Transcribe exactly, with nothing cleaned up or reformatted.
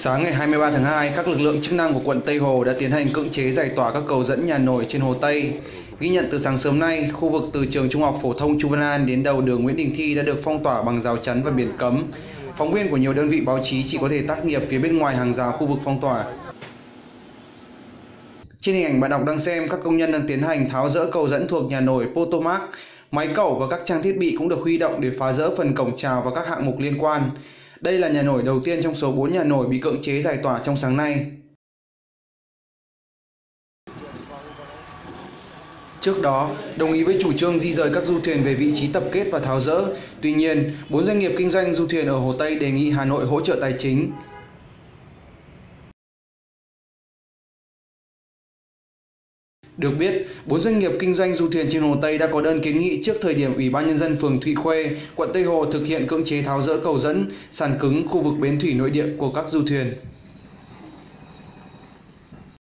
Sáng ngày hai mươi ba tháng hai, các lực lượng chức năng của quận Tây Hồ đã tiến hành cưỡng chế giải tỏa các cầu dẫn nhà nổi trên Hồ Tây. Ghi nhận từ sáng sớm nay, khu vực từ trường Trung học phổ thông Chu Văn An đến đầu đường Nguyễn Đình Thi đã được phong tỏa bằng rào chắn và biển cấm. Phóng viên của nhiều đơn vị báo chí chỉ có thể tác nghiệp phía bên ngoài hàng rào khu vực phong tỏa. Trên hình ảnh bạn đọc đang xem, các công nhân đang tiến hành tháo dỡ cầu dẫn thuộc nhà nổi Potomac. Máy cẩu và các trang thiết bị cũng được huy động để phá dỡ phần cổng chào và các hạng mục liên quan. Đây là nhà nổi đầu tiên trong số bốn nhà nổi bị cưỡng chế giải tỏa trong sáng nay. Trước đó, đồng ý với chủ trương di rời các du thuyền về vị trí tập kết và tháo dỡ. Tuy nhiên, bốn doanh nghiệp kinh doanh du thuyền ở Hồ Tây đề nghị Hà Nội hỗ trợ tài chính. Được biết, bốn doanh nghiệp kinh doanh du thuyền trên Hồ Tây đã có đơn kiến nghị trước thời điểm Ủy ban Nhân dân phường Thụy Khuê, quận Tây Hồ thực hiện cưỡng chế tháo dỡ cầu dẫn, sàn cứng khu vực bến thủy nội địa của các du thuyền.